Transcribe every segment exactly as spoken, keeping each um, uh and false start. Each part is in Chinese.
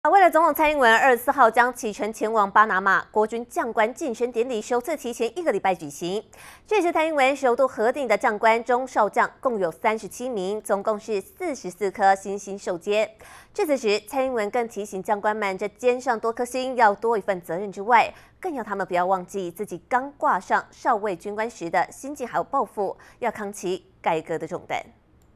为了总统蔡英文二十四号将启程前往巴拿马，国军将官晋升典礼首次提前一个礼拜举行。这是蔡英文首度核定的将官中少将共有三十七名，总共是四十四颗星星授阶。致辞时，蔡英文更提醒将官们，这肩上多颗星要多一份责任之外，更要他们不要忘记自己刚挂上少尉军官时的心境还有抱负，要扛起改革的重担。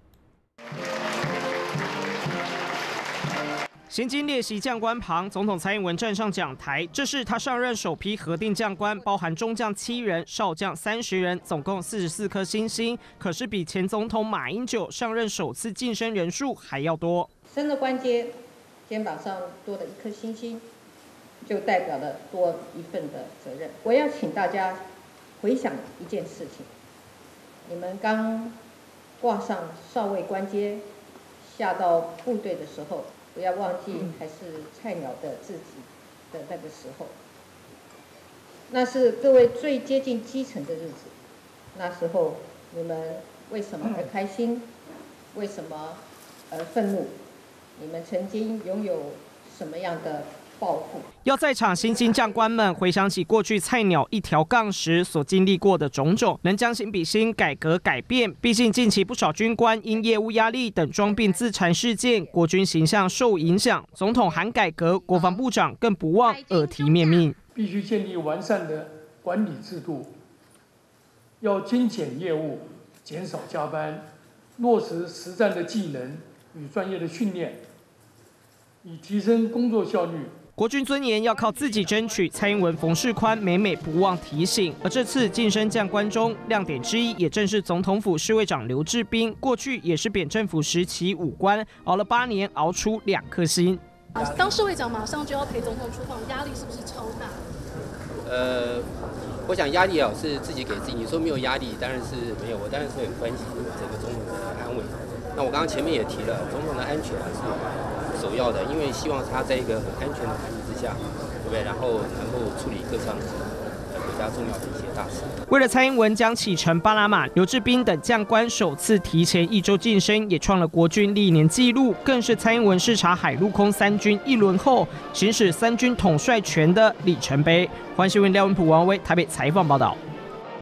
行经列席将官旁，总统蔡英文站上讲台，这是他上任首批核定将官，包含中将七人、少将三十人，总共四十四颗星星。可是比前总统马英九上任首次晋升人数还要多。 升了官阶，肩膀上多了一颗星星，就代表了多一份的责任。我要请大家回想一件事情：你们刚挂上少尉官阶，下到部队的时候。 不要忘记，还是菜鸟的自己的那个时候，那是各位最接近基层的日子。那时候你们为什么而开心？为什么而愤怒？你们曾经拥有什么样的抱负？ 要在场新兴将官们回想起过去菜鸟一条杠时所经历过的种种，能将心比心，改革改变。毕竟近期不少军官因业务压力等装病自残事件，国军形象受影响。总统喊改革，国防部长更不忘耳提面命， 必须建立完善的管理制度，要精简业务，减少加班，落实实战的技能与专业的训练，以提升工作效率。 国军尊严要靠自己争取，蔡英文、冯世宽每每不忘提醒。而这次晋升将官中，亮点之一也正是总统府侍卫长刘志斌，过去也是扁政府时期武官，熬了八年，熬出两颗星。 当侍卫长马上就要陪总统出访，压力是不是超大？ 呃，我想压力啊是自己给自己。你说没有压力，当然是没有，我当然是很关心这个总统的安危。那我刚刚前面也提了，总统的安全是 首要的，因为希望他在一个很安全的环境之下，对不对？然后能够处理各项呃国家重要的一些大事。 为了蔡英文将启程巴拿马，刘志斌等将官首次提前一周晋升，也创了国军历年纪录，更是蔡英文视察海陆空三军一轮后，行使三军统帅权的里程碑。欢迎新闻廖文普、王威台北采访报道。